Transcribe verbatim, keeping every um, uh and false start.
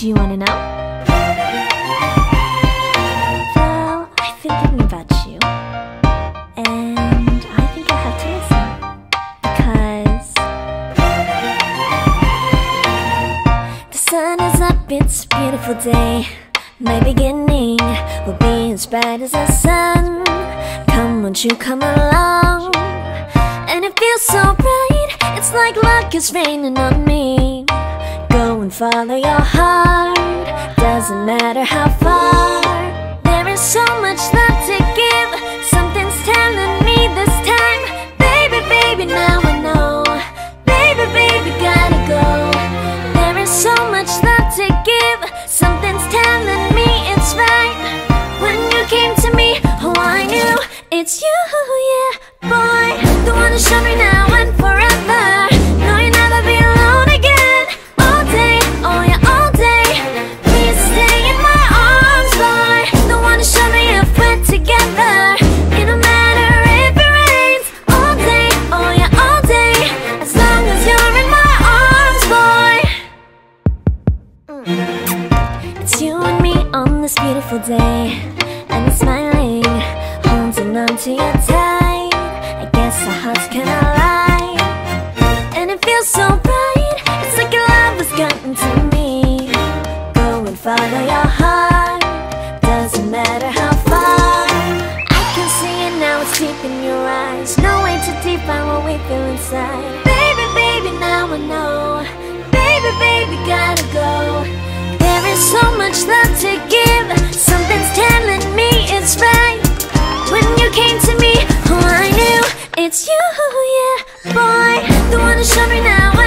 Do you wanna know? Well, I've been thinking about you, and I think I have to listen, because the sun is up, it's a beautiful day. My beginning will be as bright as the sun. Come, won't you come along? And it feels so bright, it's like luck is raining on me. Go and follow your heart, doesn't matter how far. There is so much love to give, something's telling me this time. Baby, baby, now I know. Baby, baby, gotta go. There is so much love to give, something's telling me it's right. When you came to me, oh I knew it's you, yeah, boy. The one to show me now and forever. No, you'll never be alone again. All day, oh yeah, all day. Please stay in my arms, boy. The one to show me if we're together. It don't matter if it rains. All day, oh yeah, all day. As long as you're in my arms, boy. mm. It's you and me on this beautiful day, and it's smiling, holding on to you tight. I guess our hearts can align, and it feels so bright. It's like your love has gotten to me. Go and follow your heart, doesn't matter how far. I can see it now, it's deep in your eyes. No way to define what we feel inside. Baby, baby, now I know. Baby, baby, gotta go. There is so much love to give, something's telling me it's right. When you came to me, oh I knew it's you, yeah, boy. The one to show me now.